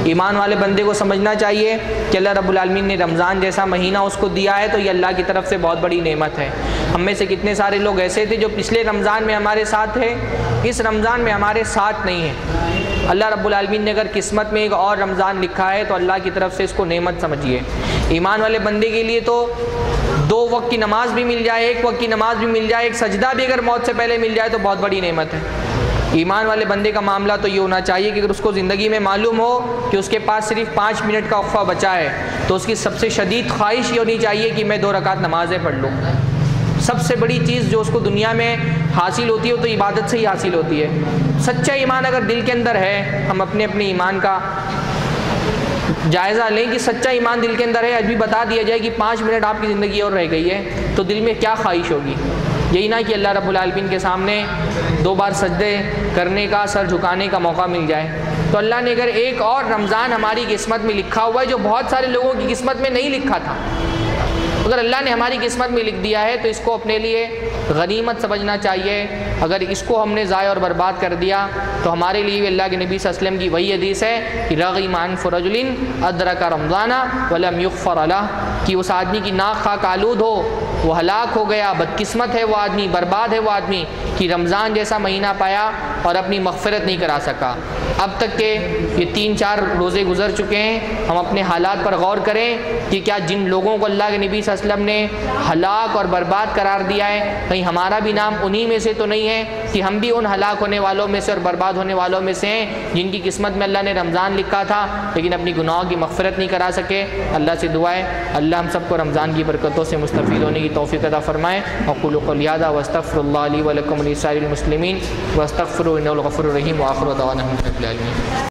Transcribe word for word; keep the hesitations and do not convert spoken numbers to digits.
ईमान वाले बंदे को समझना चाहिए कि अल्लाह रब्बुल आलमीन ने रमज़ान जैसा महीना उसको दिया है तो ये अल्लाह की तरफ से बहुत बड़ी नेमत है। हम में से कितने सारे लोग ऐसे थे जो पिछले रमज़ान में हमारे साथ थे, इस रमज़ान में हमारे साथ नहीं है। अल्लाह रब्बुल आलमीन ने अगर किस्मत में एक और रमज़ान लिखा है तो अल्लाह की तरफ से इसको नेमत समझिए। ईमान वाले बंदे के लिए तो दो वक्त की नमाज भी मिल जाए, एक वक्त की नमाज भी मिल जाए, एक सजदा भी अगर मौत से पहले मिल जाए तो बहुत बड़ी नेमत है। ईमान वाले बंदे का मामला तो ये होना चाहिए कि अगर उसको ज़िंदगी में मालूम हो कि उसके पास सिर्फ पाँच मिनट का वक्फा बचा है तो उसकी सबसे शदीद ख्वाहिश ये होनी चाहिए कि मैं दो रकात नमाज़ें पढ़ लूँ। सबसे बड़ी चीज़ जो उसको दुनिया में हासिल होती है तो इबादत से ही हासिल होती है। सच्चा ईमान अगर दिल के अंदर है, हम अपने अपने ईमान का जायज़ा लें कि सच्चा ईमान दिल के अंदर है, अभी बता दिया जाए कि पाँच मिनट आपकी ज़िंदगी और रह गई है तो दिल में क्या ख्वाहिश होगी। यही ना कि अल्लाह रब्बुल आलमीन के सामने दो बार सजदे करने का, सर झुकाने का मौका मिल जाए। तो अल्लाह ने अगर एक और रमज़ान हमारी किस्मत में लिखा हुआ है जो बहुत सारे लोगों की किस्मत में नहीं लिखा था, अगर अल्लाह ने हमारी किस्मत में लिख दिया है तो इसको अपने लिए गनीमत समझना चाहिए। अगर इसको हमने ज़ाय और बर्बाद कर दिया तो हमारे लिए भी अल्लाह के नबी सल्लल्लाहु अलैहि वसल्लम की वही हदीस है कि रग़िम अनफ़ु रजुलिन अदरका रमज़ाना वलम युग़फ़र लह, कि उस आदमी की नाक खाक आलूद हो, वो हलाक हो गया, बदकिस्मत है वो आदमी, बर्बाद है वो आदमी कि रमज़ान जैसा महीना पाया और अपनी मग़फ़िरत नहीं करा सका। अब तक के ये तीन चार रोज़े गुजर चुके हैं, हम अपने हालात पर गौर करें कि क्या जिन लोगों को अल्लाह के नबी सल्लल्लाहु अलैहि वसल्लम ने हलाक और बर्बाद करार दिया है, कहीं हमारा भी नाम उन्हीं में से तो नहीं है कि हम भी उन हलाक होने वालों में से और बर्बाद होने वालों में से हैं जिनकी किस्मत में अल्लाह ने रमज़ान लिखा था लेकिन अपनी गुनाहों की मग़फ़िरत नहीं करा सके। अल्लाह से दुआ है अल्लाह हम सबको रमज़ान की बरकतों से मुस्तफ़ीद होने की तौफ़ीक़ अता फ़रमाए। अक़ूलु क़ौली हाज़ा व अस्तग़फ़िरुल्लाह ली व लकुम व लिसाइरिल मुस्लिमीन व अस्तग़फ़िरुहु इन्नहु गफ़ूरुर रहीम व आख़िरु दअवाना अनिल हम्दुलिल्लाहि रब्बिल आलमीन।